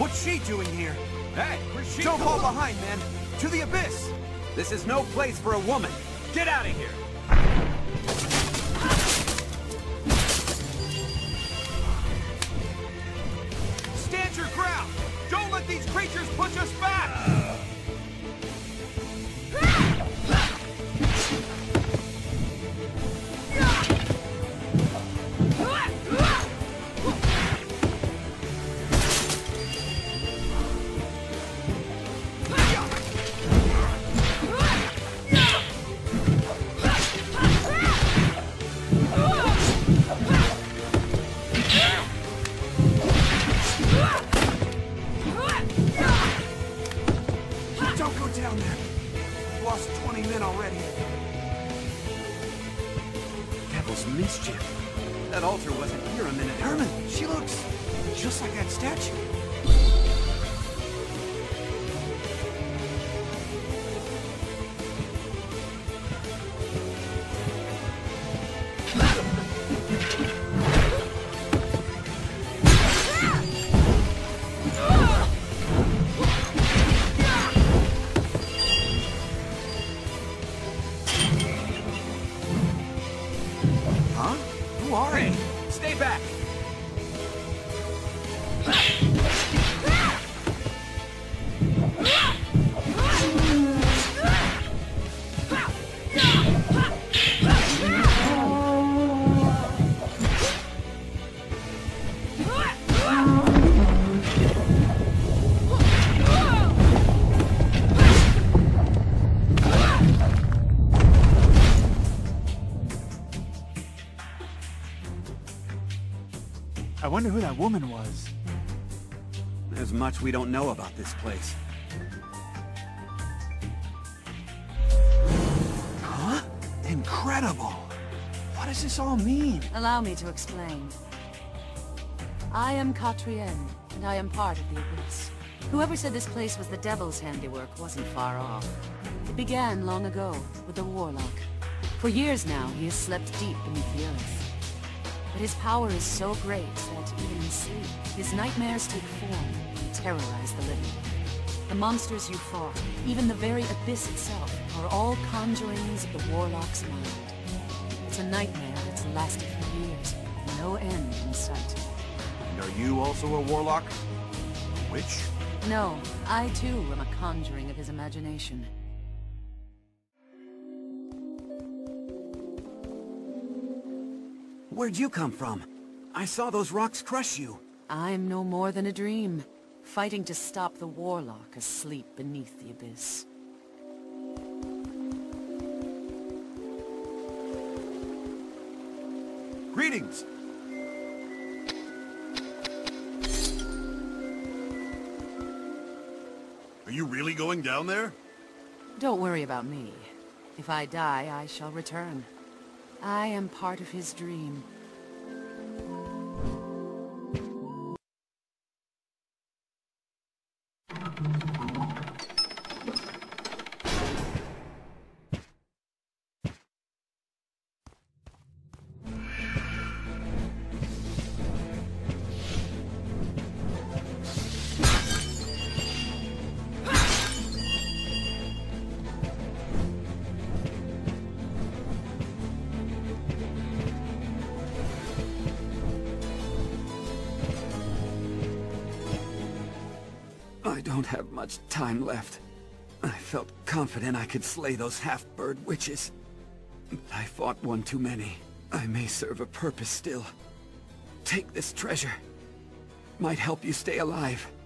What's she doing here? Hey, where's she Don't fall going? behind, man! To the abyss! This is no place for a woman. Get out of here! Stand your ground! Don't let these creatures push us back! Don't go down there! We've lost 20 men already. Devil's mischief. That altar wasn't here a minute. Herman, she looks just like that statue. Huh? Who are Hey, you? stay back! I wonder who that woman was. There's much we don't know about this place. Huh? Incredible! What does this all mean? Allow me to explain. I am Katrienne, and I am part of the Abyss. Whoever said this place was the Devil's handiwork wasn't far off. It began long ago, with the Warlock. For years now, he has slept deep beneath the earth. But his power is so great that even in sleep, his nightmares take form and terrorize the living. The monsters you fought, even the very Abyss itself, are all conjurings of the Warlock's mind. It's a nightmare that's lasted for years, with no end in sight. And are you also a warlock? A witch? No, I too am a conjuring of his imagination. Where'd you come from? I saw those rocks crush you. I'm no more than a dream, fighting to stop the Warlock asleep beneath the Abyss. Greetings! Are you really going down there? Don't worry about me. If I die, I shall return. I am part of his dream. I don't have much time left. I felt confident I could slay those half-bird witches. But I fought one too many. I may serve a purpose still. Take this treasure. Might help you stay alive.